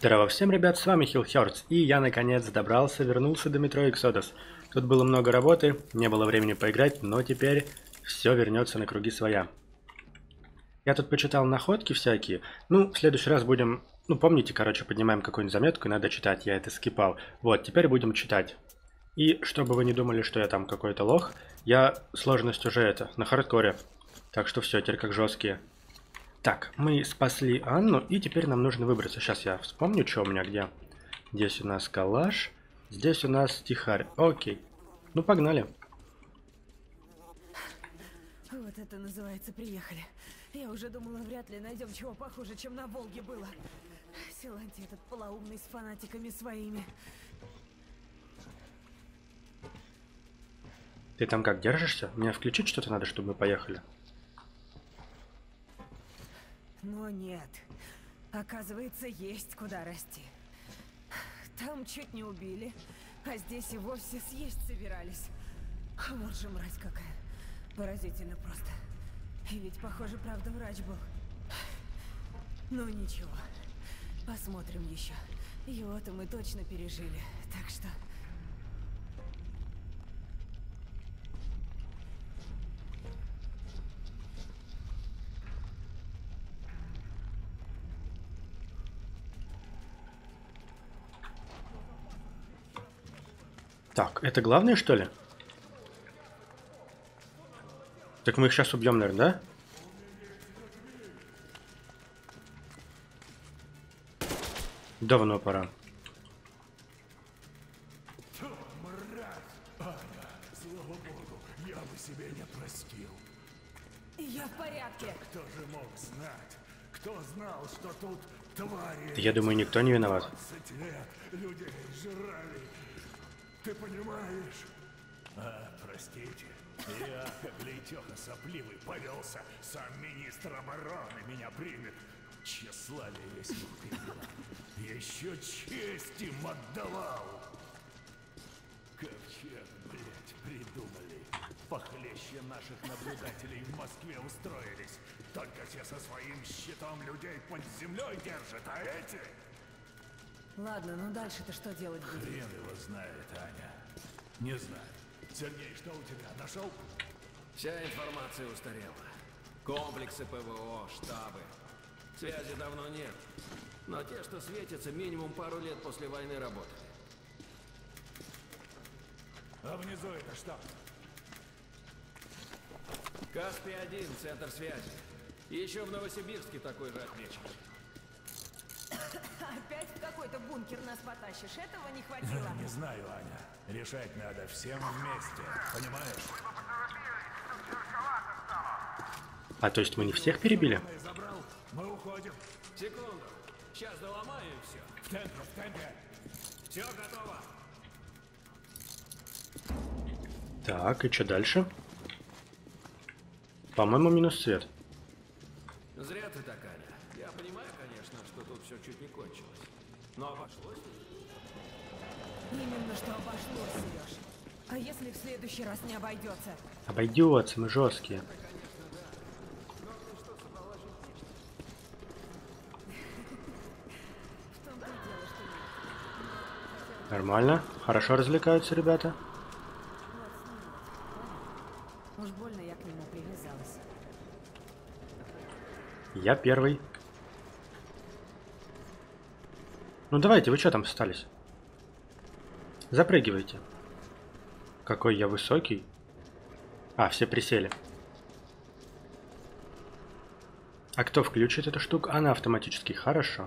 Здорово всем, ребят, с вами Хиллхёрдс, и я наконец вернулся до метро Эксодус. Тут было много работы, не было времени поиграть, но теперь все вернется на круги своя. Я тут почитал находки всякие, в следующий раз будем, помните, короче, поднимаем какую-нибудь заметку и надо читать, я это скипал. Вот, теперь будем читать. И чтобы вы не думали, что я там какой-то лох, я сложность уже на хардкоре, так что все, теперь как жесткие. Так, мы спасли Анну, и теперь нам нужно выбраться. Сейчас я вспомню, что у меня где. Здесь у нас калаш, здесь у нас тихарь. Окей. Ну, погнали. Вот это называется приехали. Я уже думала, вряд ли найдем чего похуже, чем на Волге было. Силантий этот полоумный с фанатиками своими. Ты там как, держишься? Мне включить что-то надо, чтобы мы поехали? Но нет. Оказывается, есть куда расти. Там чуть не убили, а здесь и вовсе съесть собирались. Вот же мразь какая. Поразительно просто. И ведь, похоже, правда, врач был. Ну ничего. Посмотрим еще. Его-то мы точно пережили, так что... Так, это главное, что ли? Так мы их сейчас убьем, наверное, да? Давно пора. Слава богу, я бы себе не простил. Я в порядке. Кто же мог знать? Кто знал, что тут твари? Я думаю, никто не виноват. 20 лет людей жрали. Ты понимаешь? Простите. Я, как лейтеха сопливый, повелся. Сам министр обороны меня примет. Тщеславие весь укрепило. Еще честь им отдавал. Ковчег, блять, придумали. Похлеще наших наблюдателей в Москве устроились. Только те со своим щитом людей под землей держат, а эти... Ладно, ну дальше-то что делать будем? Хрен его знает, Аня. Не знаю. Сергей, что у тебя? Нашел? Вся информация устарела. Комплексы ПВО, штабы. Связи давно нет. Но те, что светятся, минимум пару лет после войны работали. А внизу это что? Каспий-1, центр связи. И еще в Новосибирске такой же отмечен. Опять в какой-то бункер нас потащишь? Этого не хватило. Не знаю, Аня. Решать надо всем вместе. Понимаешь? А то есть мы не всех перебили? Забрал. Мы уходим. Секунду. Сейчас доломаю и все. В темпе, в темпе. Все готово. Так, и что дальше? По-моему, минус свет. Зря ты так, Аня. Я понимаю, конечно, что тут все чуть не кончилось. Но обошлось. Именно что обошлось, Сереж. А если в следующий раз не обойдется? Обойдется, мы жесткие. В том-то и дело, что нет. Нормально, хорошо развлекаются ребята. Уж больно я к нему привязалась. Я первый. Ну давайте, вы что там остались? Запрыгивайте. Какой я высокий. А, все присели. А кто включит эту штуку? Она автоматически. Хорошо.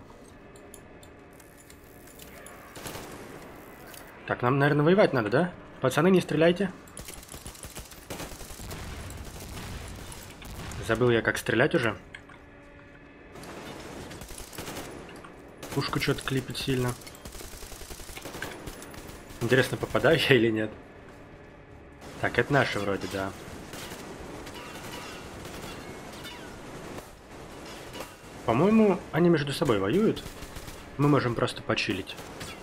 Так, нам, наверное, воевать надо, да? Пацаны, не стреляйте. Забыл я, как стрелять уже. Пушку что-то клипит сильно. Интересно, попадаю я или нет? Так, это наши вроде, да. По-моему, они между собой воюют. Мы можем просто почилить.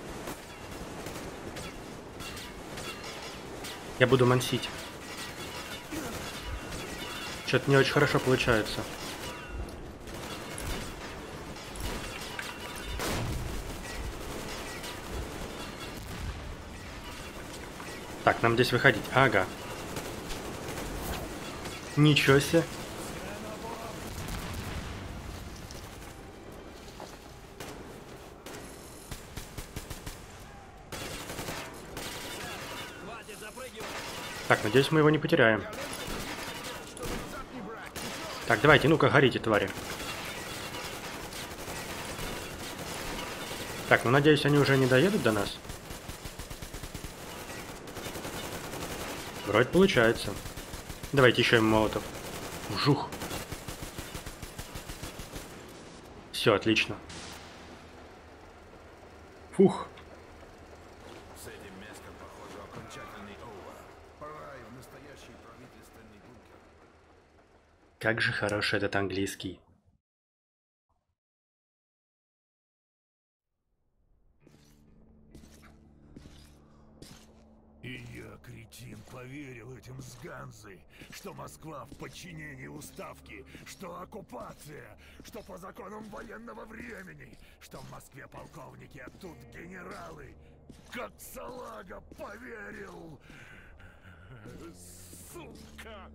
Я буду мансить. Что-то не очень хорошо получается. Так, нам здесь выходить. Ага. Ничего себе. Так, надеюсь, мы его не потеряем. Так, давайте, ну-ка, горите, твари. Так, ну надеюсь, они уже не доедут до нас. Вроде получается. Давайте еще им молотов. Жух. Все, отлично. Фух. С этим местом, похоже, окончательный овер. Пора и в настоящий правительственный бункер. Как же хороший этот английский. И я, кретин, поверил этим с Ганзой, что Москва в подчинении уставки, что оккупация, что по законам военного времени, что в Москве полковники, а тут генералы. Как салага поверил! Сука!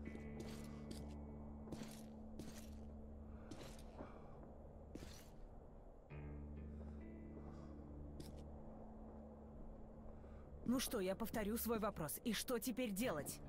Ну что, я повторю свой вопрос. И что теперь делать?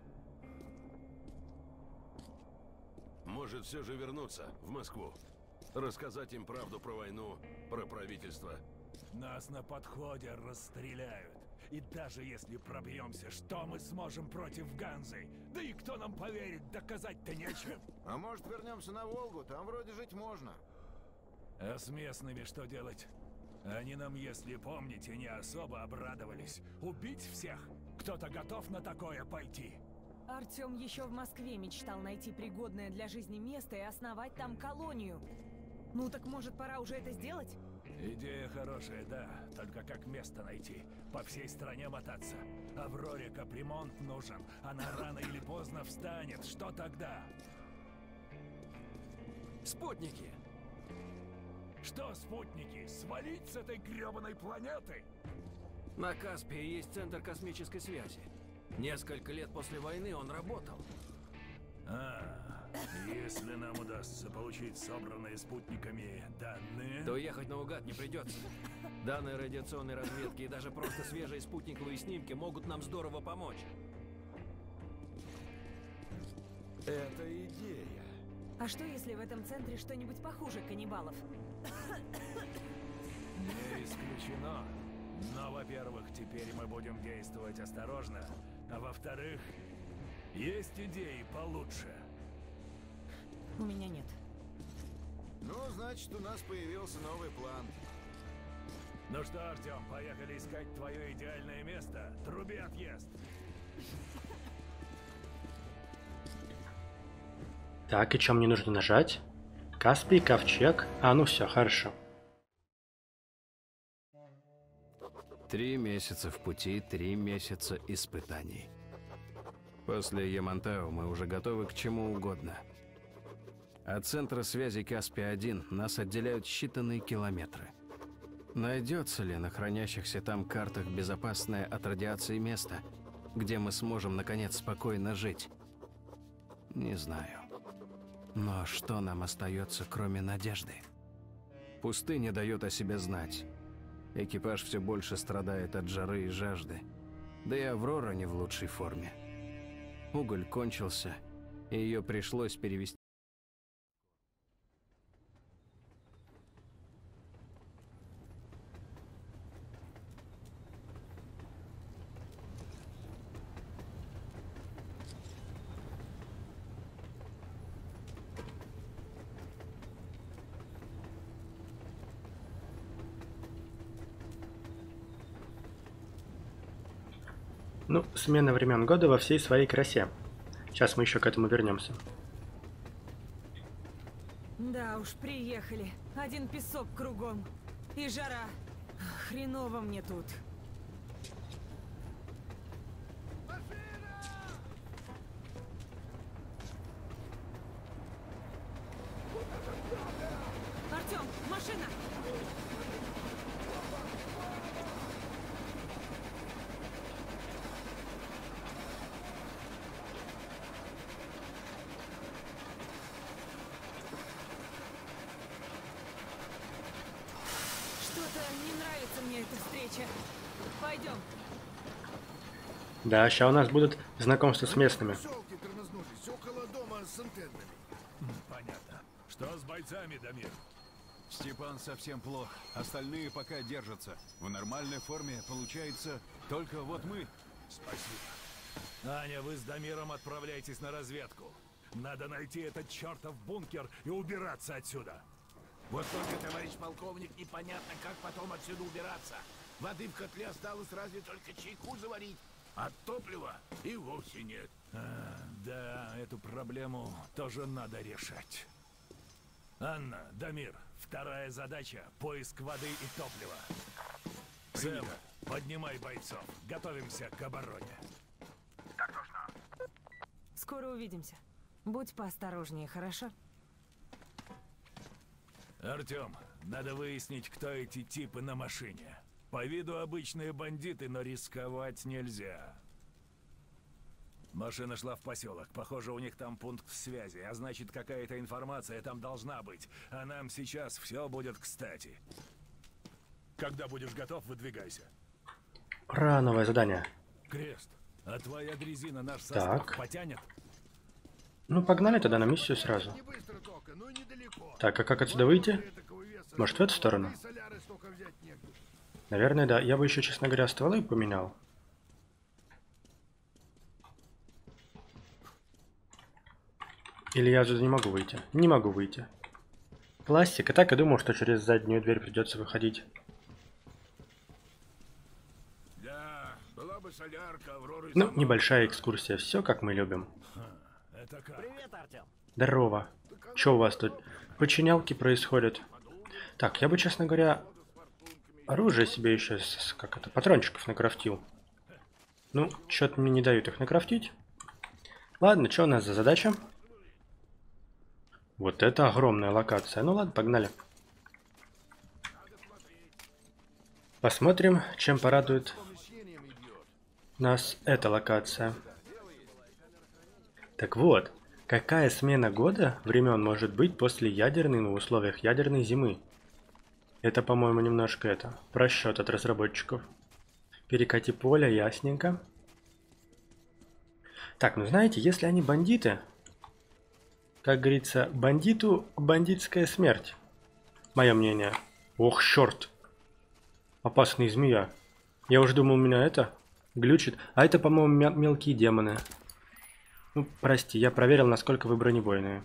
Может, все же вернуться в Москву? Рассказать им правду про войну, про правительство. Нас на подходе расстреляют. И даже если пробьемся, что мы сможем против Ганзы? Да и кто нам поверит, доказать-то нечем. А может, вернемся на Волгу? Там вроде жить можно. А с местными что делать? Они нам, если помните, не особо обрадовались. Убить всех? Кто-то готов на такое пойти? Артём еще в Москве мечтал найти пригодное для жизни место и основать там колонию. Ну так может, пора уже это сделать? Идея хорошая, да. Только как место найти? По всей стране мотаться. Авроре капремонт нужен. Она рано или поздно встанет. Что тогда? Спутники! Что спутники? Свалить с этой гребаной планеты? На Каспии есть центр космической связи. Несколько лет после войны он работал. Если нам удастся получить собранные спутниками данные... То ехать наугад не придется. Данные радиационной разведки и даже просто свежие спутниковые снимки могут нам здорово помочь. Это идея. А что, если в этом центре что-нибудь похуже каннибалов? Не исключено. Но, во-первых, теперь мы будем действовать осторожно. А во-вторых, есть идеи получше. У меня нет. Ну, значит, у нас появился новый план. Ну что, Артём, поехали искать твое идеальное место. Труби отъезд. Так, и что мне нужно нажать? Каспий, ковчег. А, ну все, хорошо. 3 месяца в пути, 3 месяца испытаний. После Ямантау мы уже готовы к чему угодно. От центра связи Каспия-1 нас отделяют считанные километры. Найдется ли на хранящихся там картах безопасное от радиации место, где мы сможем, наконец, спокойно жить? Не знаю. Но что нам остается, кроме надежды? Пустыня дает о себе знать. Экипаж все больше страдает от жары и жажды. Да и Аврора не в лучшей форме. Уголь кончился, и ее пришлось перевести. Ну, смена времен года во всей своей красе. Сейчас мы еще к этому вернемся. Да уж, приехали. Один песок кругом. И жара. Хреново мне тут. Артём, машина! не нравится мне эта встреча. Пойдем. Да, сейчас у нас будут знакомства с местными. Пчелки тормознулись около дома с антеннами. Понятно. Что с бойцами, Дамир? Степан совсем плох. Остальные пока держатся. В нормальной форме получается только вот мы. Спасибо. Аня, вы с Дамиром отправляйтесь на разведку. Надо найти этот чертов бункер и убираться отсюда. Вот только, товарищ полковник, непонятно, как потом отсюда убираться. Воды в котле осталось разве только чайку заварить, а топлива и вовсе нет. Да, эту проблему тоже надо решать. Анна, Дамир, вторая задача — поиск воды и топлива. Сэм, поднимай бойцов. Готовимся к обороне. Скоро увидимся. Будь поосторожнее, хорошо? Артём, надо выяснить, кто эти типы на машине. По виду обычные бандиты, но рисковать нельзя. Машина шла в поселок. Похоже, у них там пункт связи, а значит, какая-то информация там должна быть. А нам сейчас все будет кстати. Когда будешь готов, выдвигайся. Ура, новое задание. Крест, а твоя дрезина наш состав потянет? Ну, погнали тогда на миссию сразу. Не быстро только, но и недалеко. Так, а как отсюда выйти? Такого веса, Может, в эту сторону? и соляры столько взять негде. Наверное, да. Я бы еще, честно говоря, стволы поменял. Или я отсюда не могу выйти? Не могу выйти. Пластик. И так я думал, что через заднюю дверь придется выходить. Да, была бы солярка, Авроры... Ну, небольшая экскурсия. Все, как мы любим. Это как? Привет, Артём. Здорово. Что у вас тут? Подчинялки происходят. Так, я бы, честно говоря, оружие себе еще, как это, патрончиков накрафтил. Ну, что-то мне не дают их накрафтить. Ладно, что у нас за задача? Вот это огромная локация. Ну ладно, погнали. Посмотрим, чем порадует нас эта локация. Так вот, какая смена года времен может быть после ядерной, в условиях ядерной зимы? Это, по-моему, немножко это, просчет от разработчиков. Перекати поле, ясненько. Так, ну знаете, если они бандиты, как говорится, бандиту бандитская смерть. Мое мнение. Ох, черт. Опасная змея. Я уже думал, у меня это глючит. А это, по-моему, мелкие демоны. Ну, прости, я проверил, насколько вы бронебойные.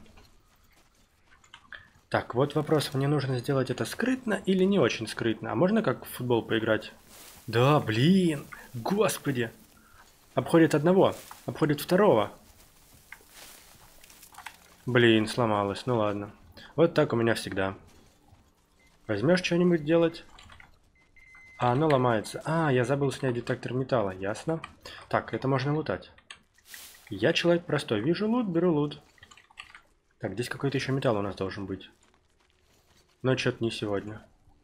Так, вот вопрос. Мне нужно сделать это скрытно или не очень скрытно? А можно как в футбол поиграть? Да, блин. Господи. Обходит одного. Обходит второго. Блин, сломалось. Ну ладно. Вот так у меня всегда. Возьмешь что-нибудь делать? А оно ломается. А, я забыл снять детектор металла. Ясно. Так, это можно лутать. Я человек простой. Вижу лут, беру лут. Так, здесь какой-то еще металл у нас должен быть. Но что-то не сегодня.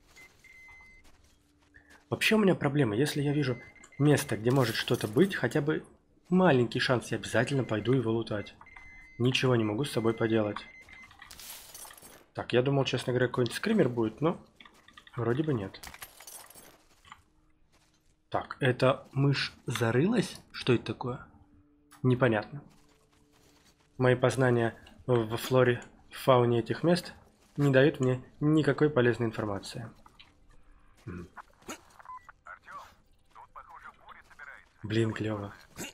Вообще у меня проблема. Если я вижу место, где может что-то быть, хотя бы маленький шанс, я обязательно пойду его лутать. Ничего не могу с собой поделать. Так, я думал, честно говоря, какой-нибудь скример будет, но вроде бы нет. Так, это мышь зарылась? Что это такое? Непонятно. Мои познания во флоре, в фауне этих мест не дают мне никакой полезной информации. Блин, клево.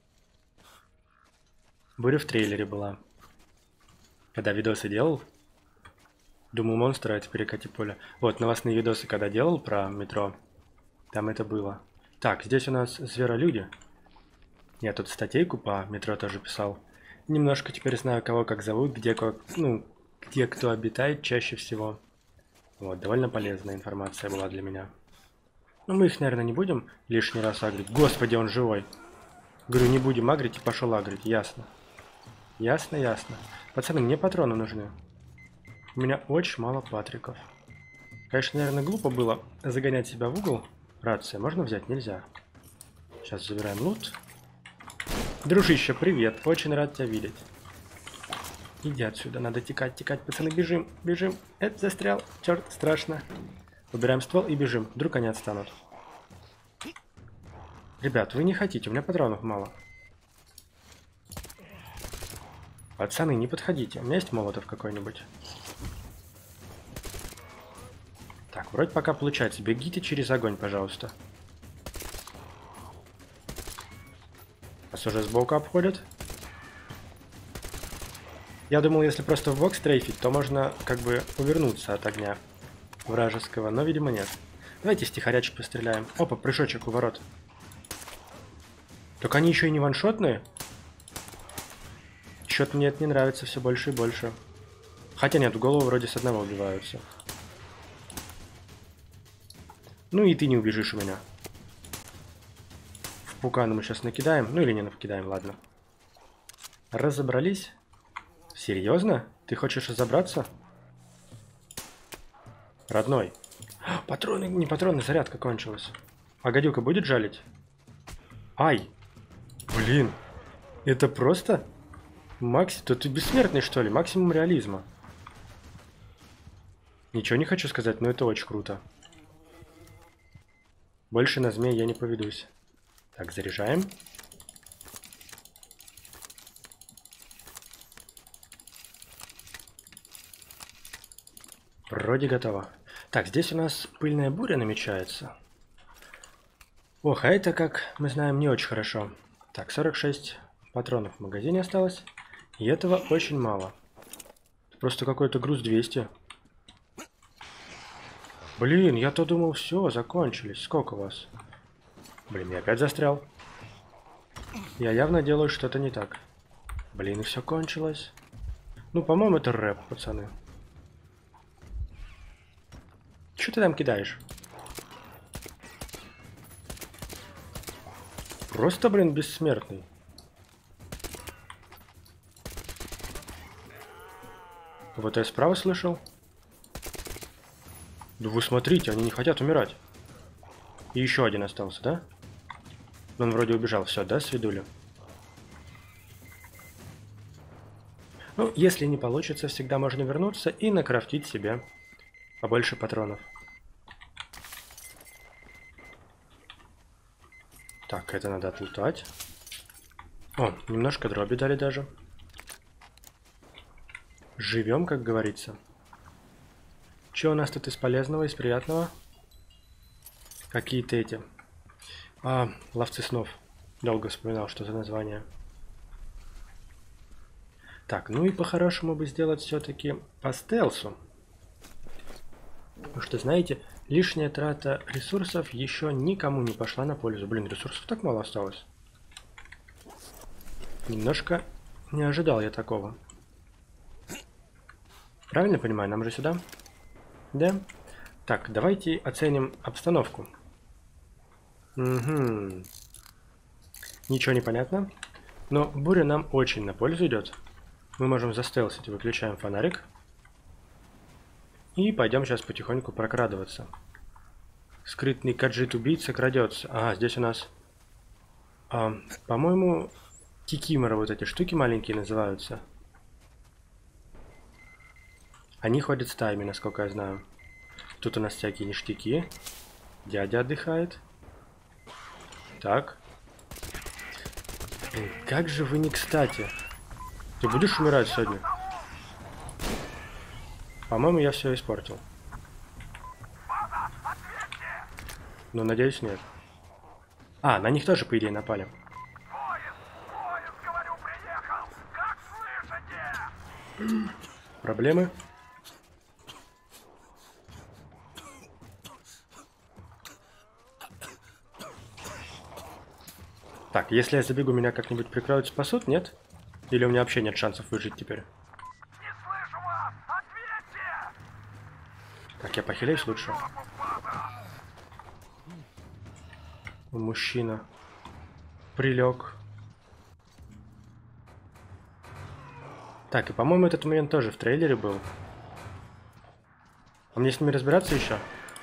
Буря в трейлере была. Когда видосы делал, думал монстра, а теперь Перекати поле. Вот, новостные видосы, когда делал про метро, там это было. Так, здесь у нас зверолюди. Я тут статейку по метро тоже писал. Немножко теперь знаю, кого как зовут, где кто обитает чаще всего. Вот, довольно полезная информация была для меня. Но мы их, наверное, не будем лишний раз агрить. Господи, он живой. Говорю, не будем агрить и пошел агрить, ясно. Ясно, ясно. Пацаны, мне патроны нужны. У меня очень мало патриков. Конечно, наверное, глупо было загонять себя в угол. Рация можно взять? Нельзя. Сейчас забираем лут. Дружище, привет. Очень рад тебя видеть. Иди отсюда. Надо текать, текать. Пацаны, бежим, бежим. Это застрял. Черт, страшно. Убираем ствол и бежим. Вдруг они отстанут. Ребят, вы не хотите, у меня патронов мало. Пацаны, не подходите. У меня есть молотов какой-нибудь. Так, вроде пока получается. Бегите через огонь, пожалуйста. Нас уже сбоку обходят. Я думал, если просто в бок стрейфить, то можно как бы увернуться от огня вражеского, но, видимо, нет. Давайте стихарячек постреляем. Опа, прыжочек у ворот. Только они еще и не ваншотные. Что-то мне это не нравится все больше и больше. Хотя нет, в голову вроде с одного убиваются. Ну и ты не убежишь у меня. В пукана мы сейчас накидаем. Ну или не накидаем, ладно. Разобрались? Серьезно? Ты хочешь разобраться? Родной. Патроны, не патроны, зарядка кончилась. А гадюка будет жалить? Ай! Блин! Это просто... Макс, то ты бессмертный, что ли? Максимум реализма. Ничего не хочу сказать, но это очень круто. Больше на змей я не поведусь. Так, заряжаем. Вроде готово. Так, здесь у нас пыльная буря намечается. Ох, а это, как мы знаем, не очень хорошо. Так, 46 патронов в магазине осталось. И этого очень мало. Просто какой-то груз 200. Блин, я-то думал, все, закончились. Сколько у вас? Блин, я опять застрял. Я явно делаю что-то не так. Блин, и все кончилось. Ну, по-моему, это рэп, пацаны. Что ты там кидаешь? Просто, блин, бессмертный. Вот я справа слышал. Да вы смотрите, они не хотят умирать. И еще один остался, да? Он вроде убежал. Все, да, свидуля? Ну, если не получится, всегда можно вернуться и накрафтить себе побольше патронов. Так, это надо отлутать. О, немножко дроби дали даже. Живем, как говорится. Что у нас тут из полезного, из приятного? Какие-то эти... ловцы снов. Долго вспоминал, что за название. Так, ну и по-хорошему бы сделать все-таки по стелсу. Потому что, знаете, лишняя трата ресурсов еще никому не пошла на пользу. Блин, ресурсов так мало осталось. Немножко не ожидал я такого. Правильно понимаю, нам же сюда? Да? Так, давайте оценим обстановку. Угу. Ничего не понятно. Но буря нам очень на пользу идет. Мы можем застелсить. Выключаем фонарик. И пойдем сейчас потихоньку прокрадываться. Скрытный каджит-убийца крадется. Ага, здесь у нас... по-моему, кикиморы, вот эти штуки маленькие называются. Они ходят стаями, насколько я знаю. Тут у нас всякие ништяки. Дядя отдыхает. Так. Как же вы не кстати. Ты будешь умирать сегодня? По-моему, я все испортил. Но, надеюсь, нет. На них тоже, по идее, напали. Проблемы? Так, если я забегу, меня как-нибудь прикроют, спасут, нет? Или у меня вообще нет шансов выжить теперь? Не слышу вас! Ответьте! Так, я похиляюсь лучше. Мужчина. Прилег. Так, и по-моему этот момент тоже в трейлере был. А мне с ними разбираться еще?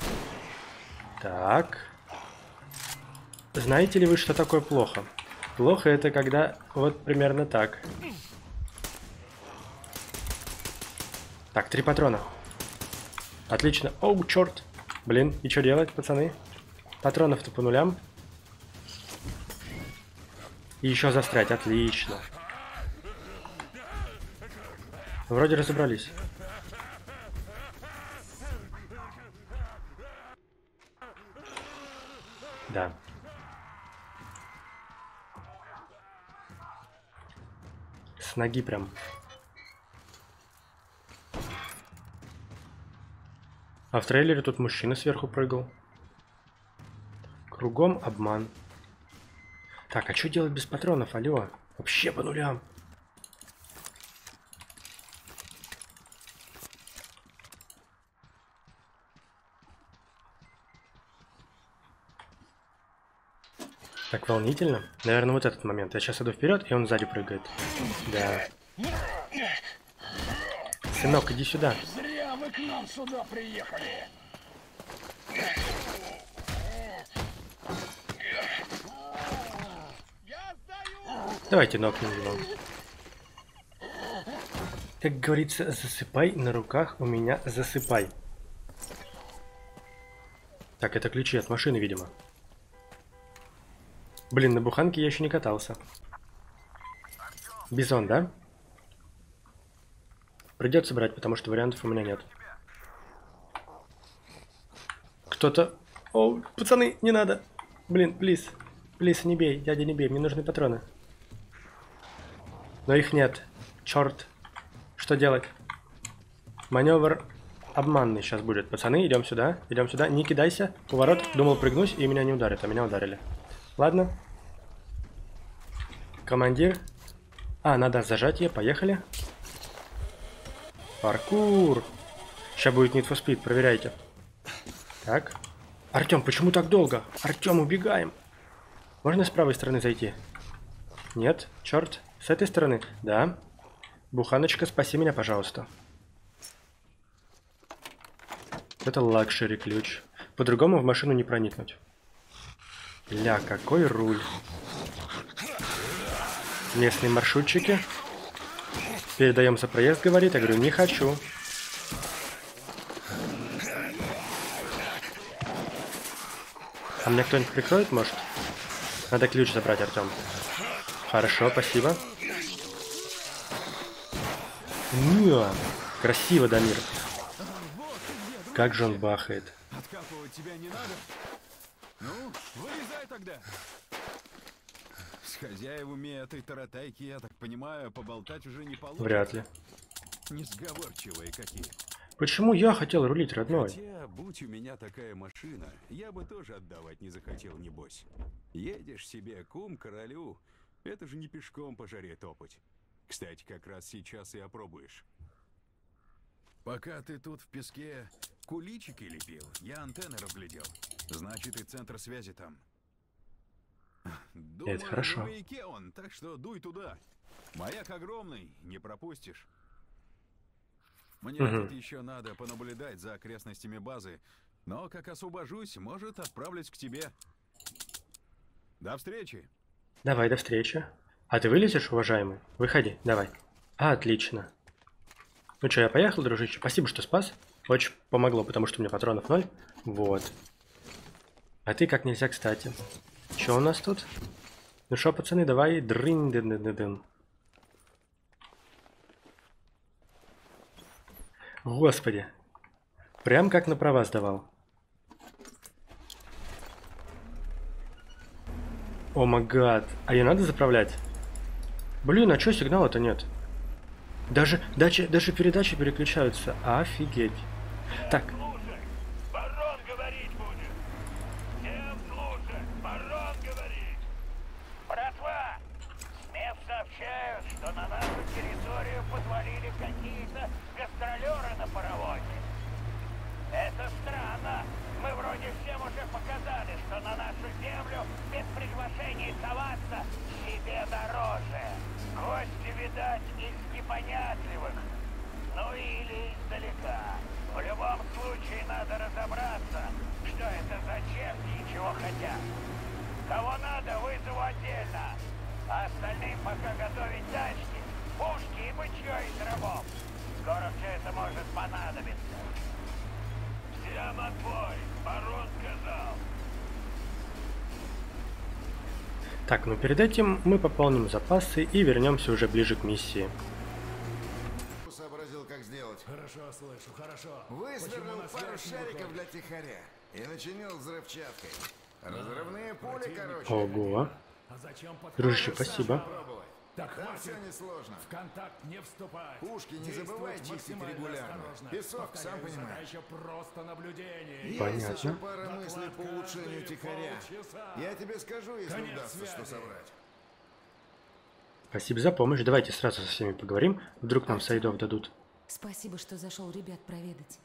Так. Знаете ли вы, что такое плохо? Плохо это когда вот примерно так. Так, 3 патрона. Отлично. Оу, черт. Блин, и что делать, пацаны? Патронов-то по нулям. И еще застрять, отлично. Вроде разобрались. Да. С ноги прям. А в трейлере тут мужчина сверху прыгал. Кругом обман. Так, а что делать без патронов, алло? Вообще по нулям. Так волнительно. Наверное, вот этот момент. Я сейчас иду вперед, и он сзади прыгает. Да. Сынок, иди сюда. Зря вы к нам сюда приехали. Давайте нокнем его. Как говорится, засыпай на руках у меня, засыпай. Так, это ключи от машины, видимо. Блин, на буханке я еще не катался. Бизон, да? Придется брать, потому что вариантов у меня нет. Кто-то... О, пацаны, не надо. Блин, плиз. Плиз, не бей, дядя, не бей, мне нужны патроны. Но их нет. Черт. Что делать? Маневр обманный сейчас будет. Пацаны, идем сюда. Идем сюда. Не кидайся. Поворот. Думал прыгнуть, и меня не ударят, а меня ударили. Ладно. Командир. А, надо зажатие. Поехали. Паркур. Сейчас будет Need for Speed. Проверяйте. Так. Артем, почему так долго? Артем, убегаем. Можно с правой стороны зайти? Нет? Черт. С этой стороны? Да. Буханочка, спаси меня, пожалуйста. Это лакшери ключ. По-другому в машину не проникнуть. Ля, какой руль. Местные маршрутчики. Передаем за проезд, говорит. Я говорю, не хочу. А меня кто-нибудь прикроет, может? Надо ключ забрать, Артем. Хорошо, спасибо. Красиво, Дамир. Как же он бахает. Откапывать тебя не надо? Ну, вылезай тогда. С хозяевами этой таратайки, я так понимаю, поболтать уже не получится. Вряд ли. Несговорчивые какие. Почему я хотел рулить, родной? Хотя, будь у меня такая машина, я бы тоже отдавать не захотел, небось. Едешь себе, кум королю, это же не пешком по жаре топать. Кстати, как раз сейчас и опробуешь. Пока ты тут в песке куличики лепил, я антенны разглядел. Значит, и центр связи там. Думаю, это хорошо. в маяке он, так что дуй туда. Маяк огромный, не пропустишь. Мне тут еще надо понаблюдать за окрестностями базы, но как освобожусь, может, отправлюсь к тебе. До встречи. Давай, до встречи. А ты вылезешь, уважаемый? Выходи, давай. Отлично. Ну что, я поехал, дружище. Спасибо, что спас. Очень помогло, потому что у меня патронов 0. Вот. А ты как нельзя кстати. Что у нас тут? Ну что, пацаны, давай. Дрын-дын-дын-дын. Господи. Прям как на права сдавал. О май гад. А ее надо заправлять? Блин, а чё сигнала-то нет? Даже передачи переключаются. Офигеть. Так. Барон говорить будет. Всем слушать. Барон говорит. Братва, СМЕ сообщают, что на нашу территорию подвалили какие-то гастролеры на паровозе. Это странно. Мы вроде всем уже показали, что на нашу землю без приглашений соваться себе дороже. Гости, видать, из непонятливых. Ну или издалека. В любом случае надо разобраться, что это за черти и чего хотят. Кого надо, вызову отдельно. А остальным пока готовить тачки, пушки и бычье из рабов. Скоро все это может понадобиться. Всем отбой! Так, ну перед этим мы пополним запасы и вернемся уже ближе к миссии. Сообразил, как сделать. Хорошо, слышу, хорошо. Высвернул пару шариков для тихаря и начинил взрывчаткой. Разрывные пули, короче. Ого. А зачем Дружище, спасибо. Попробовать. Так Там хватит. все несложно. В контакт не вступать. Пушки не Действовать забывай чистить максимально регулярно. осторожно. Песок, сам Повторяю, понимаешь. задача просто наблюдение. Понятно. Есть еще пара мыслей по Доклад улучшению каждые тихаря. полчаса. Я тебе скажу, если Конец удастся что связи. собрать. Спасибо за помощь. Давайте сразу со всеми поговорим. Вдруг нам сайдов дадут. Спасибо, что зашел ребят проведать.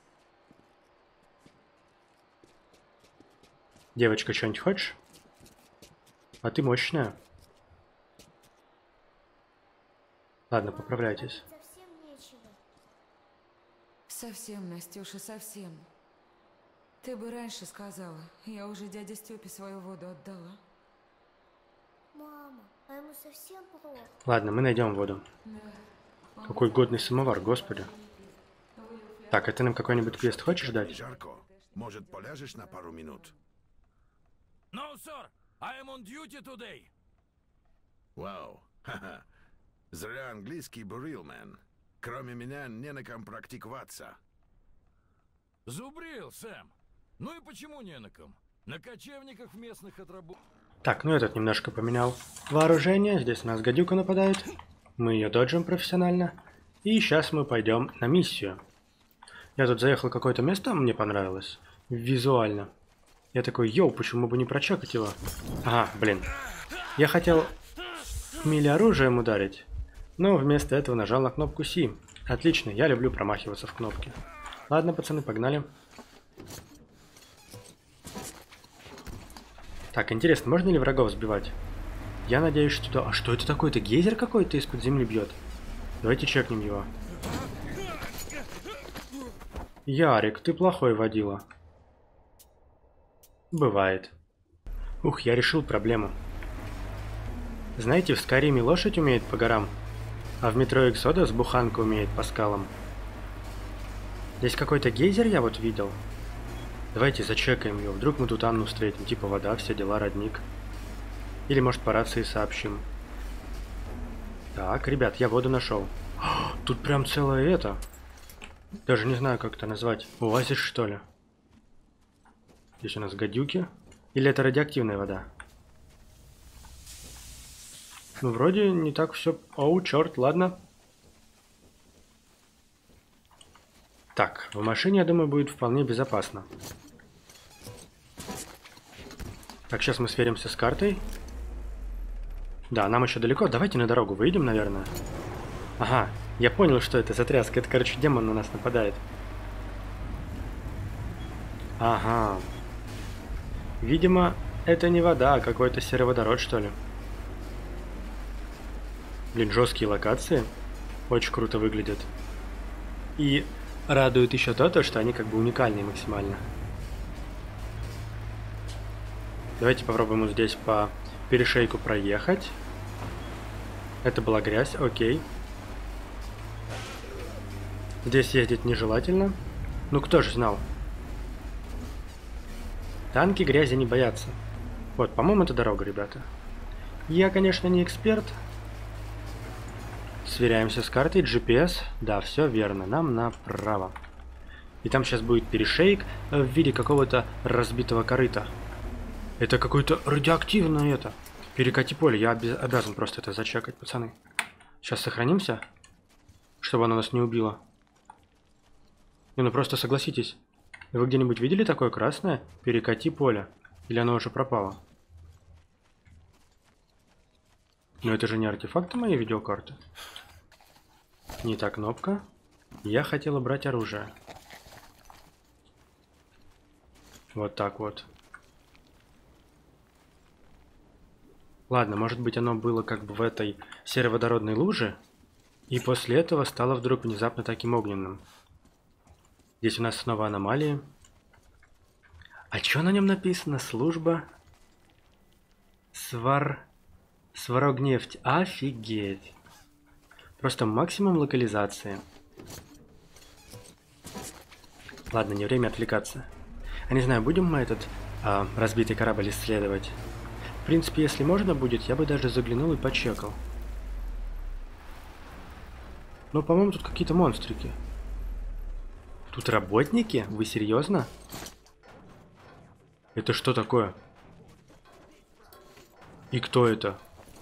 Девочка, что-нибудь хочешь? А ты мощная. Ладно, поправляйтесь. Совсем нечего. Совсем, Настюша, совсем. Ты бы раньше сказала. Я уже дяде Степе свою воду отдала. Мама, а ему совсем плохо. Ладно, мы найдем воду. Да. Какой годный самовар, господи. Так, а ты нам какой-нибудь квест хочешь дать? Жарко. Может, поляжешь на пару минут? No, sir. I am on duty today. Вау. Ха-ха. Зря английский бурил, мэн. Кроме меня не на ком практиковаться. Зубрил, Сэм. Ну и почему не на ком? На кочевниках местных отработал. Так, ну этот немножко поменял вооружение. Здесь у нас гадюка нападает. Мы ее доджим профессионально. И сейчас мы пойдем на миссию. Я тут заехал в какое-то место, мне понравилось. Визуально. Я такой, йоу, почему бы не прочекать его? Ага, блин. Я хотел мили-оружием ударить, но вместо этого нажал на кнопку C. Отлично, я люблю промахиваться в кнопки. Ладно, пацаны, погнали. Так, интересно, можно ли врагов сбивать? Я надеюсь, что... А что это такое? Это гейзер какой-то из-под земли бьет? Давайте чекнем его. Ярик, ты плохой водила. Бывает. Ух, я решил проблему. Знаете, в Скайриме лошадь умеет по горам, а в Метро Exodus буханка умеет по скалам. Здесь какой-то гейзер я вот видел. Давайте зачекаем его, вдруг мы тут Анну встретим, типа вода, все дела, родник. Или может по рации сообщим. Так, ребят, я воду нашел. Тут прям целое это. Даже не знаю, как это назвать. Оазис, что ли? Здесь у нас гадюки. Или это радиоактивная вода? Ну, вроде не так все. Оу, черт, ладно. Так, в машине, я думаю, будет вполне безопасно. Так, сейчас мы сверимся с картой. Да, нам еще далеко. Давайте на дорогу выйдем, наверное. Ага, я понял, что это за тряска. Это, короче, демон на нас нападает. Ага. Видимо, это не вода, а какой-то сероводород, что ли. Блин, жесткие локации. Очень круто выглядят. И радует еще то, что они как бы уникальные максимально. Давайте попробуем вот здесь по перешейку проехать. Это была грязь, окей. Здесь ездить нежелательно. Ну кто же знал? Танки грязи не боятся. Вот, по-моему, это дорога, ребята. Я, конечно, не эксперт. Сверяемся с картой. GPS. Да, все верно. Нам направо. И там сейчас будет перешейк в виде какого-то разбитого корыта. Это какое-то радиоактивное это. Перекати поле. Я обязан просто это зачекать, пацаны. Сейчас сохранимся, чтобы оно нас не убило. Не, ну просто согласитесь. Вы где-нибудь видели такое красное? Перекати поле. Или оно уже пропало? Но это же не артефакты моей видеокарты. Не та кнопка. Я хотел убрать оружие. Вот так вот. Ладно, может быть оно было как бы в этой сероводородной луже, и после этого стало вдруг внезапно таким огненным. Здесь у нас снова аномалии. А что на нем написано? Служба Сварогнефть. Офигеть. Просто максимум локализации. Ладно, не время отвлекаться. Я не знаю, будем мы этот разбитый корабль исследовать. В принципе, если можно будет, я бы даже заглянул и почекал. Но, по-моему, тут какие-то монстрики. Тут работники? Вы серьезно? Это что такое? И кто это?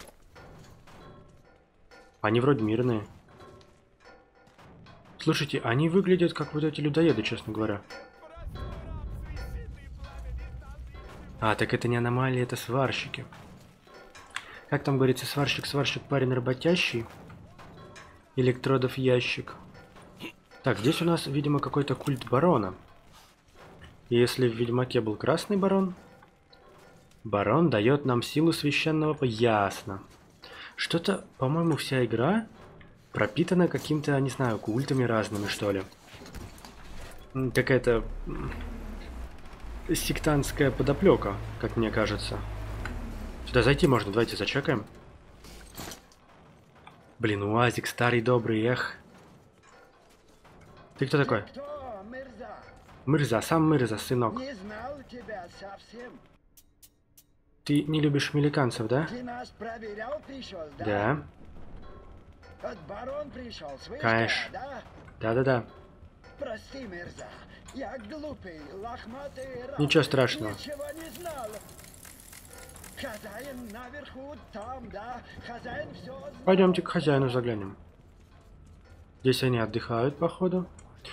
Они вроде мирные. Слушайте, они выглядят как вот эти людоеды, честно говоря. А, так это не аномалии, это сварщики. Как там говорится, сварщик, парень работящий. Электродов ящик. Так, здесь у нас, видимо, какой-то культ барона. И если в Ведьмаке был красный барон, барон дает нам силу священного... Ясно. Что-то, по-моему, вся игра пропитана каким-то, не знаю, культами разными, что ли. Какая-то сектантская подоплека, как мне кажется. Сюда зайти можно, давайте зачекаем. Блин, УАЗик старый добрый, эх. Ты кто такой? Кто, Мирза? Мирза, сам Мирза, сынок. Не знал тебя совсем. Ты не любишь американцев, да? Ты нас проверял, пришел, да? Да. От барон пришел, слышишь, Конечно. да? Да-да-да. Прости, Мирза, я глупый, лохматый раб. Ничего страшного. Ничего не знал. Хозяин наверху, там, да? Хозяин все знал. Пойдемте к хозяину заглянем. Здесь они отдыхают, походу.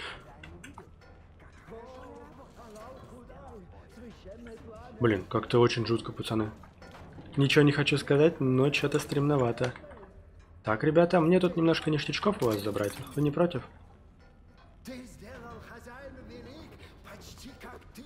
Блин, как-то очень жутко, пацаны. Ничего не хочу сказать, но что-то стремновато. Так, ребята, мне тут немножко ништячков у вас забрать. Вы не против? Ты сделал хозяину велик, почти как ты.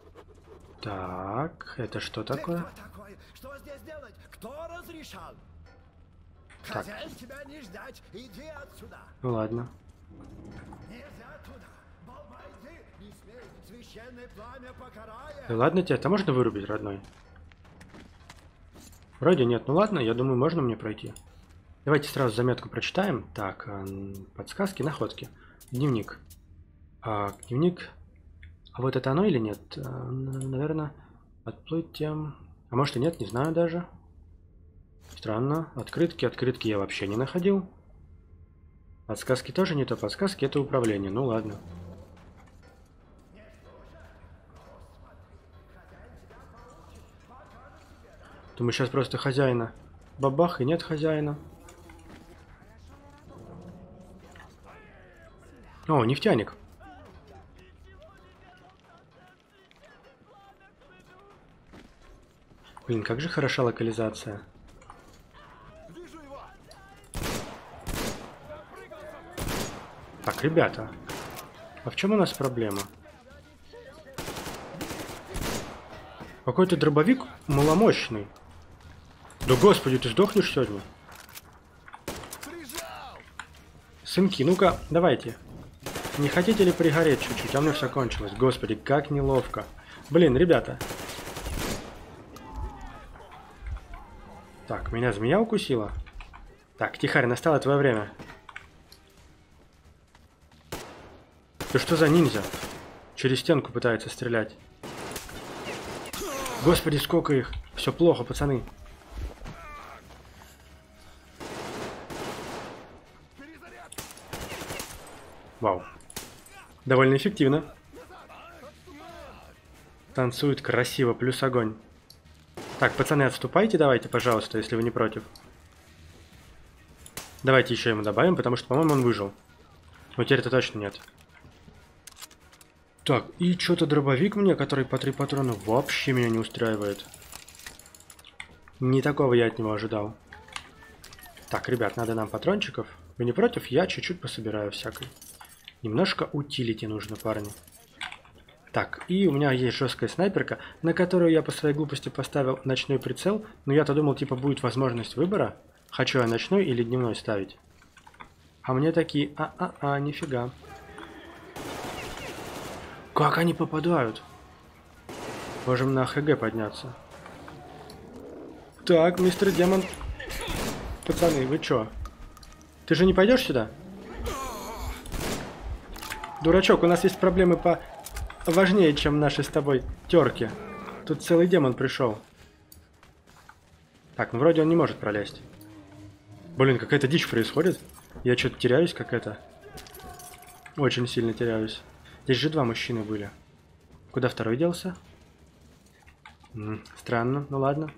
Так, это что такое? Ты кто такой? Что здесь делать? Кто разрешал? Так. Хозяин тебя не ждать, иди отсюда. Ну ладно. Нельзя туда. Войди, не смей, священное пламя покарает. Да ладно тебе, это можно вырубить, родной? Вроде нет. Ну ладно, я думаю, можно мне пройти. Давайте сразу заметку прочитаем. Так, подсказки, находки. Дневник. Дневник. А вот это оно или нет? Наверное, отплытие. А может и нет, не знаю даже. Странно. Открытки я вообще не находил. Подсказки тоже не то. Подсказки это управление. Ну ладно. Думаю, сейчас просто хозяина. Бабах, и нет хозяина. О, нефтяник. Блин, как же хороша локализация. Так, ребята. А в чем у нас проблема? Какой-то дробовик маломощный. Да господи, ты сдохнешь сегодня? Сынки, ну-ка, давайте. Не хотите ли пригореть чуть-чуть? А у меня все кончилось. Господи, как неловко. Блин, ребята. Так, меня змея укусила. Так, Тихарь, настало твое время. Ты что за ниндзя? Через стенку пытается стрелять. Господи, сколько их. Все плохо, пацаны. Вау. Довольно эффективно. Танцует красиво, плюс огонь. Так, пацаны, отступайте давайте, пожалуйста, если вы не против. Давайте еще ему добавим, потому что, по-моему, он выжил. Но теперь-то точно нет. Так, и что-то дробовик мне, который по 3 патрона, вообще меня не устраивает. Не такого я от него ожидал. Так, ребят, надо нам патрончиков. Вы не против? Я чуть-чуть пособираю всякой. Немножко утилити нужно, парни. Так, и у меня есть жесткая снайперка, на которую я по своей глупости поставил ночной прицел. Но я-то думал, типа, будет возможность выбора. Хочу я ночной или дневной ставить. А мне такие, нифига. Как они попадают? Можем на ХГ подняться. Так, мистер Демон. Пацаны, вы чё? Ты же не пойдешь сюда? Дурачок, у нас есть проблемы по важнее, чем наши с тобой терки. Тут целый демон пришел. Так, ну вроде он не может пролезть. Блин, какая-то дичь происходит. Я что-то теряюсь, как это. Очень сильно теряюсь. Здесь же 2 мужчины были. Куда второй делся? Странно, ну ладно.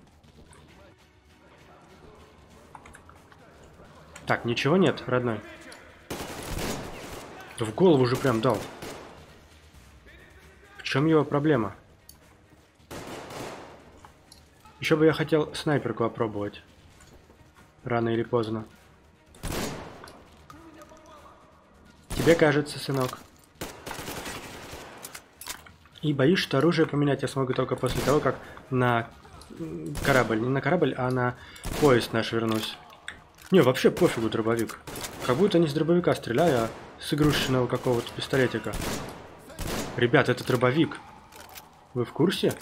Так, ничего нет, родной. Да в голову же прям дал. В чем его проблема? Еще бы я хотел снайперку опробовать. Рано или поздно. Тебе кажется, сынок. И боюсь, что оружие поменять я смогу только после того, как на корабль. Не на корабль, а на поезд наш вернусь. Не, вообще пофигу дробовик. Как будто не с дробовика стреляю, а с игрушечного какого-то пистолетика. Ребят, это дробовик. Вы в курсе?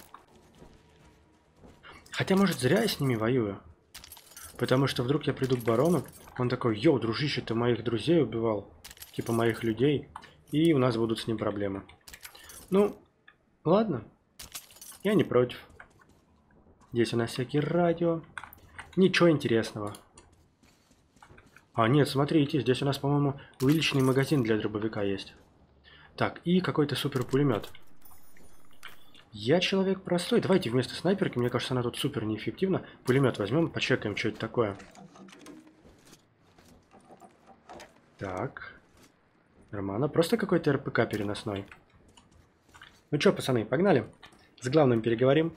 Хотя, может, зря я с ними воюю. Потому что вдруг я приду к барону, он такой: йоу, дружище, ты моих друзей убивал. Типа моих людей. И у нас будут с ним проблемы. Ну, ладно. Я не против. Здесь у нас всякие радио. Ничего интересного. А, нет, смотрите, здесь у нас, по-моему, увеличенный магазин для дробовика есть. Так, и какой-то супер пулемет. Я человек простой. Давайте вместо снайперки, мне кажется, она тут супер неэффективна. Пулемет возьмем, почекаем, что это такое. Так. Нормально. Просто какой-то РПК переносной. Ну что, пацаны, погнали. С главным переговорим.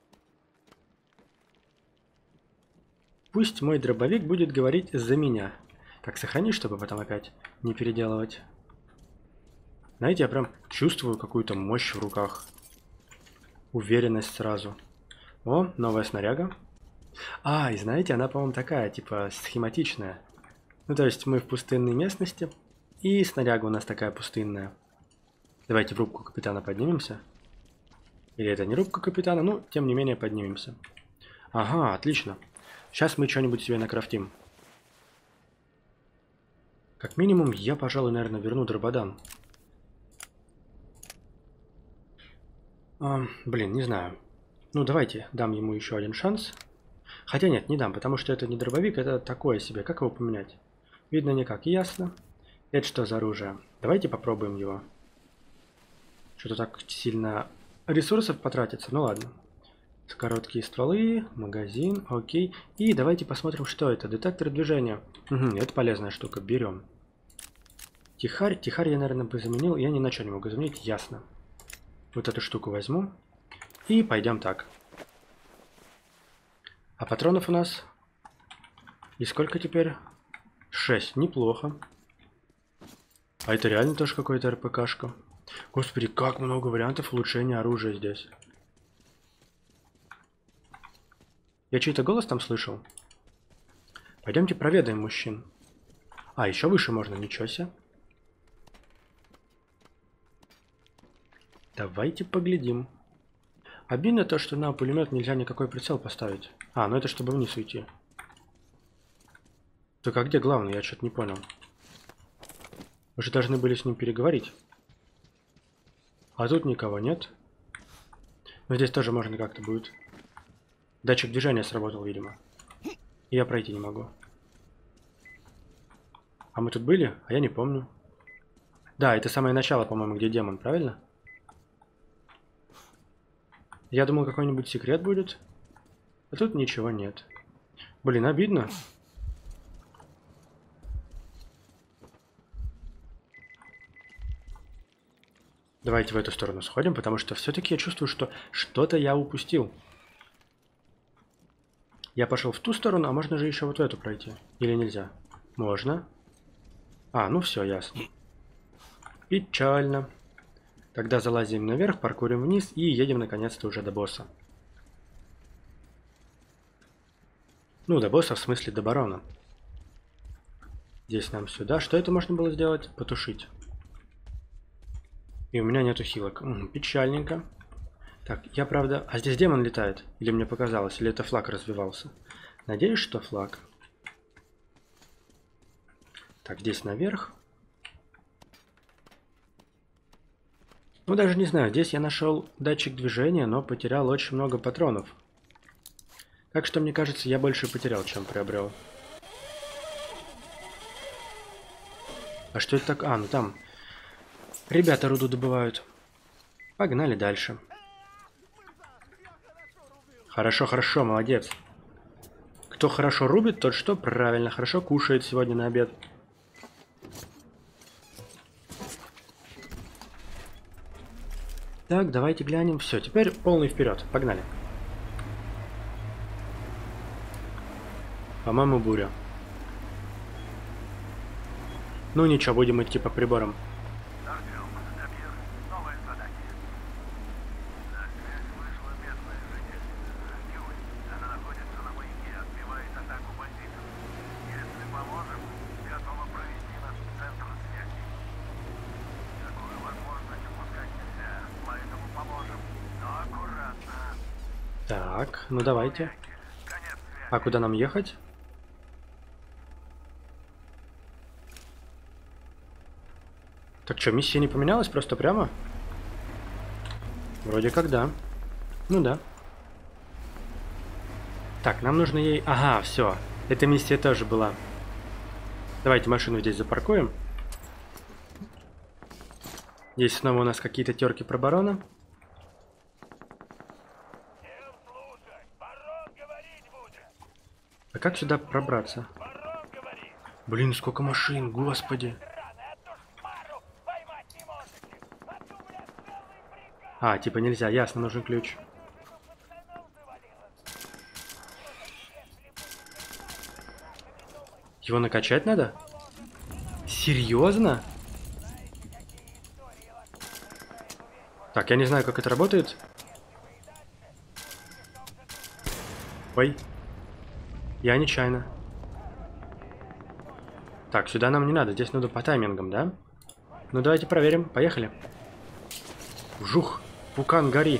Пусть мой дробовик будет говорить за меня. Так, сохрани, чтобы потом опять не переделывать. Знаете, я прям чувствую какую-то мощь в руках. Уверенность сразу. О, новая снаряга. А, и знаете, она, по-моему, такая, типа, схематичная. Ну, то есть мы в пустынной местности, и снаряга у нас такая пустынная. Давайте в рубку капитана поднимемся. Или это не рубка капитана, ну, тем не менее, поднимемся. Ага, отлично. Сейчас мы что-нибудь себе накрафтим. Как минимум, я, пожалуй, наверное, верну дрободан. Блин, не знаю. Ну, давайте дам ему еще один шанс. Хотя нет, не дам, потому что это не дробовик, это такое себе. Как его поменять? Видно никак. Ясно. Это что за оружие? Давайте попробуем его. Что-то так сильно ресурсов потратится. Ну ладно. Короткие стволы, магазин, окей. И давайте посмотрим, что это. Детектор движения. Угу, это полезная штука. Берем. Тихарь. Тихарь я, наверное, бы заменил. Я ни на что не могу заменить. Ясно. Вот эту штуку возьму. И пойдем так. А патронов у нас... И сколько теперь? 6. Неплохо. А это реально тоже какой-то РПКшка. Господи, как много вариантов улучшения оружия здесь. Я чей-то голос там слышал? Пойдемте проведаем мужчин. А, еще выше можно, ничего себе. Давайте поглядим. Обидно то, что на пулемет нельзя никакой прицел поставить. А, ну это чтобы вниз уйти. Так а где главный? Я что-то не понял. Вы же должны были с ним переговорить. А тут никого нет. Но здесь тоже можно как-то будет. Датчик движения сработал, видимо. И я пройти не могу. А мы тут были? А я не помню. Да, это самое начало, по-моему, где демон, правильно? Я думал, какой-нибудь секрет будет. А тут ничего нет. Блин, обидно. Давайте в эту сторону сходим, потому что все-таки я чувствую, что что-то я упустил. Я пошел в ту сторону, а можно же еще вот в эту пройти. Или нельзя? Можно. А, ну все, ясно. Печально. Тогда залазим наверх, паркурим вниз и едем наконец-то уже до босса. Ну, до босса, в смысле до барона. Здесь нам сюда. Что это можно было сделать? Потушить. И у меня нету хилок. Печальненько. Так, я правда... А здесь демон летает? Или мне показалось? Или это флаг развивался? Надеюсь, что флаг. Так, здесь наверх. Ну, даже не знаю, здесь я нашел датчик движения, но потерял очень много патронов. Так что, мне кажется, я больше потерял, чем приобрел. А что это так? А, ну там ребята руду добывают. Погнали дальше. Хорошо, хорошо, молодец. Кто хорошо рубит, тот что? Правильно, хорошо кушает сегодня на обед. Так, давайте глянем. Все, теперь полный вперед. Погнали. По-моему, буря. Ну ничего, будем идти по приборам. Так, ну давайте. А куда нам ехать? Так что, миссия не поменялась? Просто прямо? Вроде как да. Ну да. Так, нам нужно ей... Ага, все. Эта миссия тоже была. Давайте машину здесь запаркуем. Здесь снова у нас какие-то терки про барона. А как сюда пробраться? Блин, сколько машин, господи. А, типа нельзя, ясно, нужен ключ. Его накачать надо? Серьезно? Так, я не знаю, как это работает. Ой. Я нечаянно. Так, сюда нам не надо. Здесь надо по таймингам, да? Ну, давайте проверим. Поехали. Жух. Пукан, гори.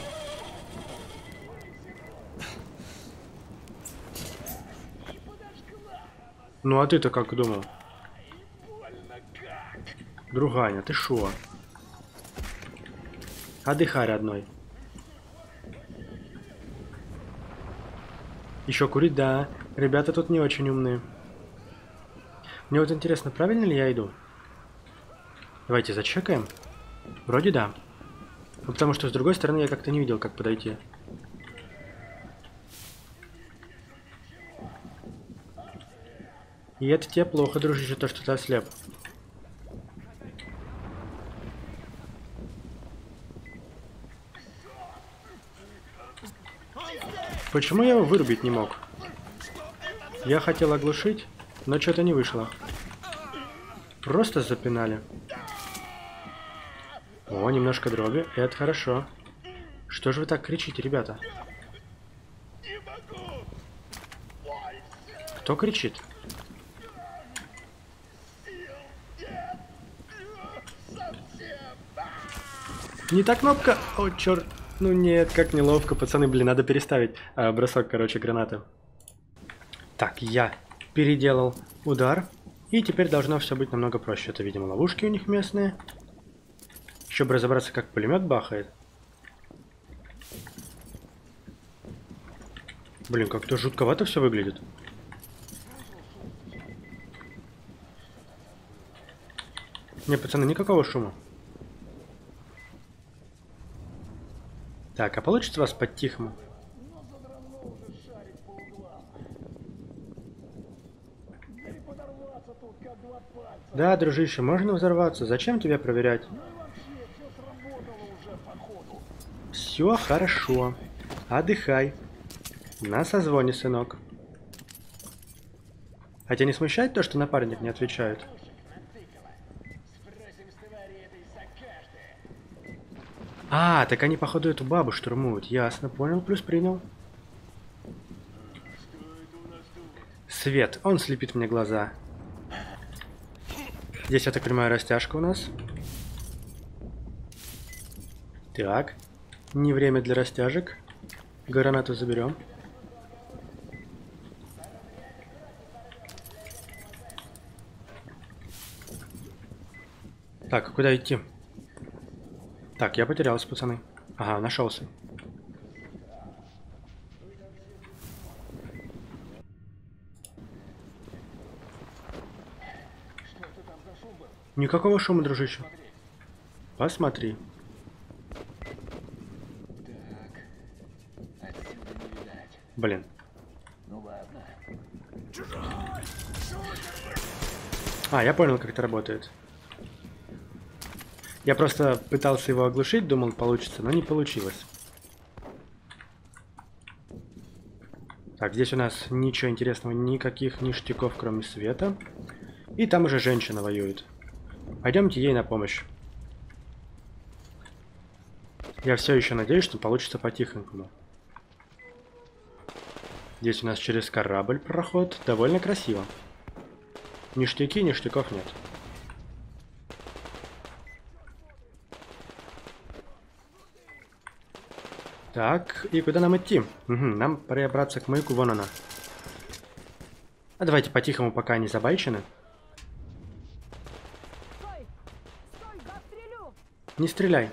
Ну, а ты-то как думал? Друганя, ты шо? Отдыхай, родной. Еще курить, да. Ребята тут не очень умные. Мне вот интересно, правильно ли я иду? Давайте зачекаем. Вроде да. Ну, потому что с другой стороны я как-то не видел, как подойти. И это тебе плохо, дружище, то, что ты ослеп. Почему я его вырубить не мог? Я хотел оглушить, но что-то не вышло. Просто запинали. О, немножко дроби. Это хорошо. Что же вы так кричите, ребята? Кто кричит? Не та кнопка. О, черт. Ну нет, как неловко, пацаны. Блин, надо переставить бросок, короче, гранаты. Так, я переделал удар. И теперь должно все быть намного проще. Это, видимо, ловушки у них местные. Еще бы разобраться, как пулемет бахает. Блин, как-то жутковато все выглядит. Не, пацаны, никакого шума. Так, а получится вас по-тихому? Да, дружище, можно взорваться. Зачем тебя проверять? Все хорошо. Отдыхай. На созвоне, сынок. А тебя не смущает то, что напарник не отвечает? А, так они, походу, эту бабу штурмуют. Ясно, понял, плюс принял. Свет, он слепит мне глаза. Здесь, я так понимаю, растяжка у нас. Так, не время для растяжек. Гранату заберем. Так, а куда идти? Так, я потерялся, пацаны. Ага, нашелся. Никакого шума, дружище. Посмотри. Блин. А, я понял, как это работает. Я просто пытался его оглушить, думал, получится, но не получилось. Так, здесь у нас ничего интересного, никаких ништяков, кроме света. И там уже женщина воюет. Пойдемте ей на помощь. Я все еще надеюсь, что получится по-тихонькому. Здесь у нас через корабль проход. Довольно красиво. Ништяки, ништяков нет. Так, и куда нам идти? Угу, нам перебраться к маяку, вон она. А давайте по-тихому, пока они забайчены. Стой! Стой, застрелю! Не стреляй.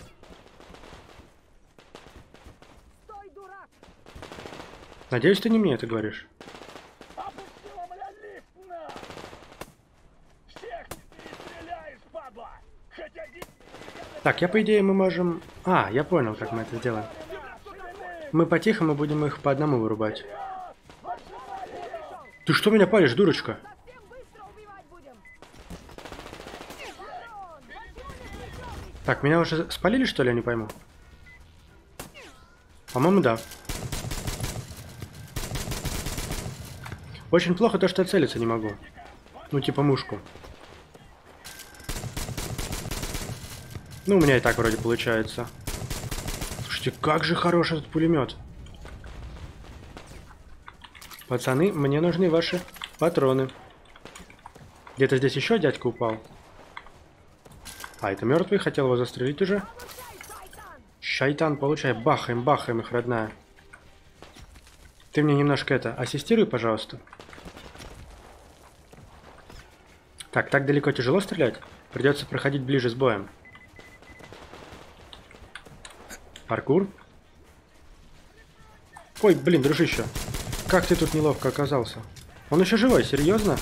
Стой, дурак! Надеюсь, ты не мне это говоришь. Опустила, бля, лифт на! Всех не перестреляешь, падла! Хотя Так, я по идее мы можем... А, я понял, как мы это сделаем. Мы по-тихому будем их по одному вырубать. Ты что меня палишь, дурочка? Совсем быстро убивать будем! Так, меня уже спалили, что ли, я не пойму? По-моему, да. Очень плохо то, что я целиться не могу. Ну, типа мушку. Ну, у меня и так вроде получается. Слушайте, как же хорош этот пулемет. Пацаны, мне нужны ваши патроны. Где-то здесь еще дядька упал. А, это мертвый, хотел его застрелить уже. Шайтан, получай, бахаем, бахаем их, родная. Ты мне немножко это, ассистируй, пожалуйста. Так далеко тяжело стрелять. Придется проходить ближе с боем. Паркур. Ой, блин, дружище. Как ты тут неловко оказался? Он еще живой, серьезно?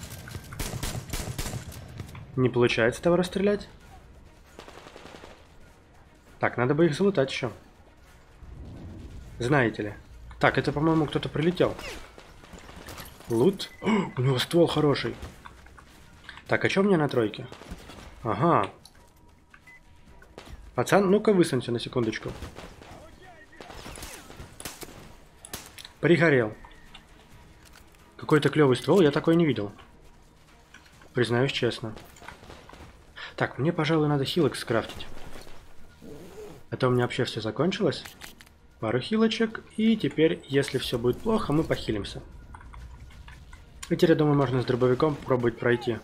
Не получается того расстрелять? Так, надо бы их залутать еще. Знаете ли. Так, это, по-моему, кто-то прилетел. Лут. О, у него ствол хороший. Так, а что у меня на тройке? Ага. Пацан, ну-ка высунься на секундочку. Пригорел. Какой-то клевый ствол, я такой не видел. Признаюсь честно. Так, мне, пожалуй, надо хилок скрафтить. А то у меня вообще все закончилось. Пару хилочек. И теперь, если все будет плохо, мы похилимся. И теперь, я думаю, можно с дробовиком попробовать пройти.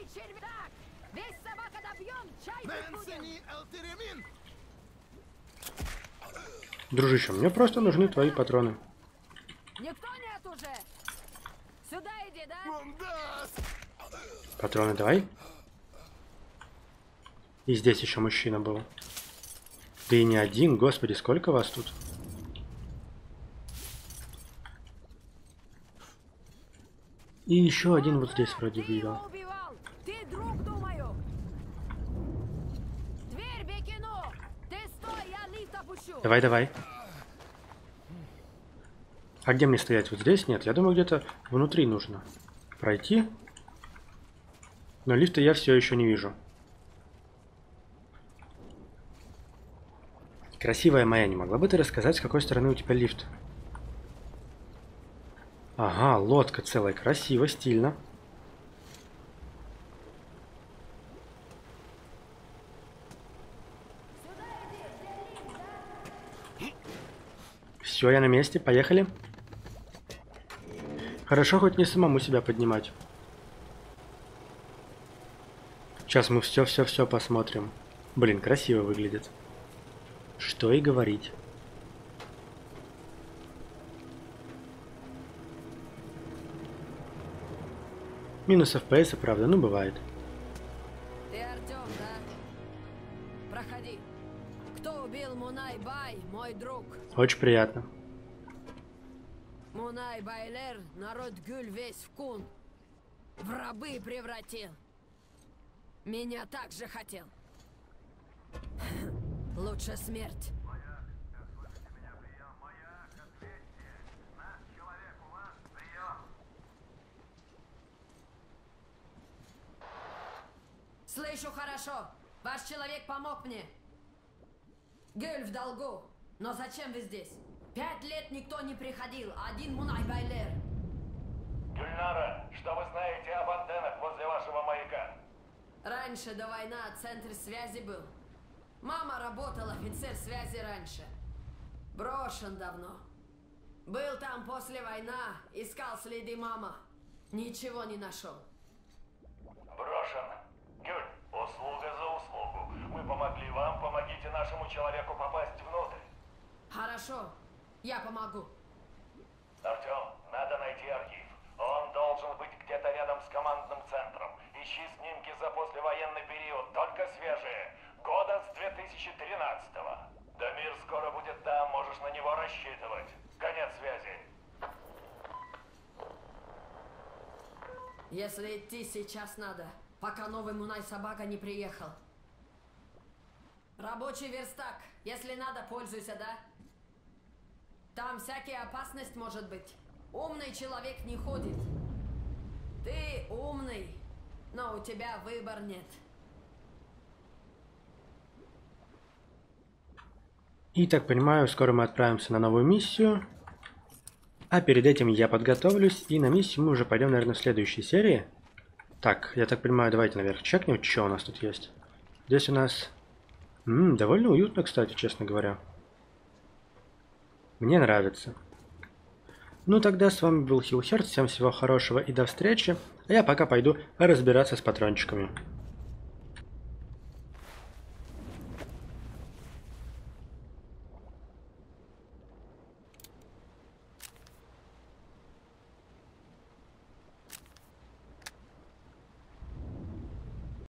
Дружище, мне просто нужны твои патроны. Никто нет уже! Сюда иди, да? Патроны давай. И здесь еще мужчина был. Да и не один, господи, сколько вас тут? И еще один вот здесь вроде видел. Ты друг, думаю! Дверь Бекину! Ты стой, я лифт опущу! Давай, давай. А где мне стоять? Вот здесь? Нет, я думаю, где-то внутри нужно пройти. Но лифта я все еще не вижу. Красивая моя, не могла бы ты рассказать, с какой стороны у тебя лифт? Ага, лодка целая, красиво, стильно. Все, я на месте, поехали. Хорошо, хоть не самому себя поднимать. Сейчас мы все посмотрим. Блин, красиво выглядит. Что и говорить. Минус FPS, правда, ну бывает. Ты Артем, да? Проходи. убил Мунай-Бай, мой друг. Очень приятно. Мунай-Байлер народ Гюль весь в кун. В рабы превратил. Меня так же хотел. Лучше смерть. Слышу хорошо. Ваш человек помог мне. Гюль в долгу. Но зачем вы здесь? 5 лет никто не приходил. Один Мунай-Байлер. Гюльнара, что вы знаете об антеннах возле вашего маяка? Раньше до войны центр связи был. Мама работала офицер связи раньше. Брошен давно. Был там после войны, искал следы мама. Ничего не нашел. Брошен. Гюль, услуга за услугу. Мы помогли вам, помогите нашему человеку попасть внутрь. Хорошо, я помогу. Артем, надо найти архив. Он должен быть где-то рядом с командным центром. Ищи снимки за послевоенный период, только свежие. Года с 2013-го. Дамир скоро будет там, можешь на него рассчитывать. Конец связи. Если идти сейчас надо, пока новый Мунай-собака не приехал. Рабочий верстак. Если надо, пользуйся, да? Там всякая опасность может быть. Умный человек не ходит. Ты умный, но у тебя выбор нет. И так понимаю, скоро мы отправимся на новую миссию. А перед этим я подготовлюсь, и на миссию мы уже пойдем, наверное, в следующей серии. Так, я так понимаю, давайте наверх чекнем, что у нас тут есть. Здесь у нас... довольно уютно, кстати, честно говоря. Мне нравится. Ну тогда с вами был Хилл Хёрдс, всем всего хорошего и до встречи. А я пока пойду разбираться с патрончиками.